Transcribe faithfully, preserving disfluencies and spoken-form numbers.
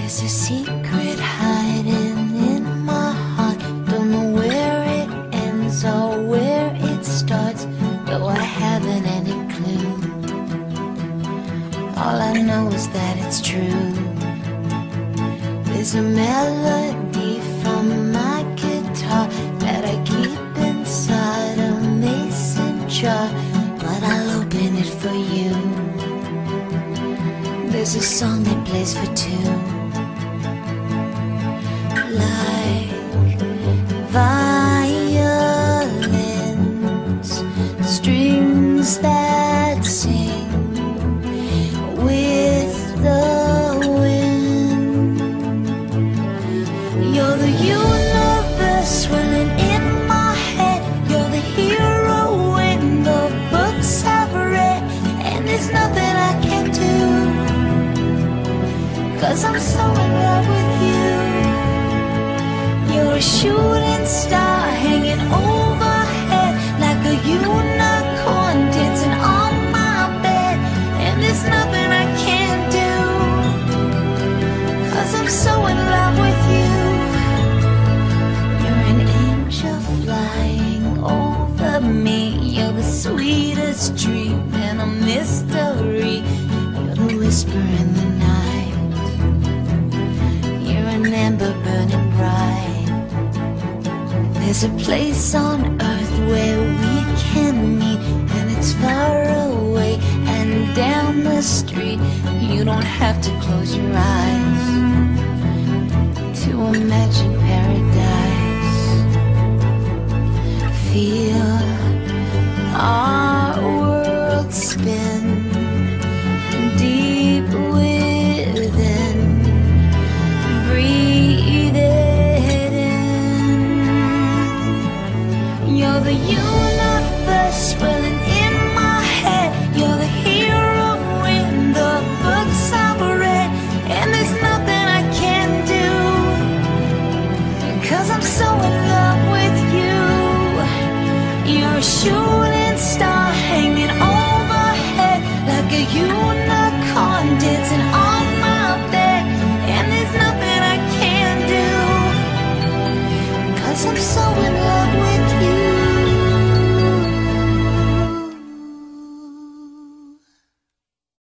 There's a secret hiding in my heart. Don't know where it ends or where it starts, though I haven't any clue. All I know is that it's true. There's a melody from my guitar that I keep inside a mason jar, but I'll open it for you. There's a song that plays for two, like violins, strings that sing with the wind. You're the universe swirling in my head. You're the hero in the books I've read, and there's nothing I can do, 'cause I'm so in love with you. You're a shooting star hanging overhead like a unicorn dancing on my bed, and there's nothing I can't do, 'cause I'm so in love with you. You're an angel flying over me. You're the sweetest dream and a mystery. You're the whisper in the night. You're an ember burning bright. There's a place on earth where we can meet, and it's far away and down the street. You don't have to close your eyes.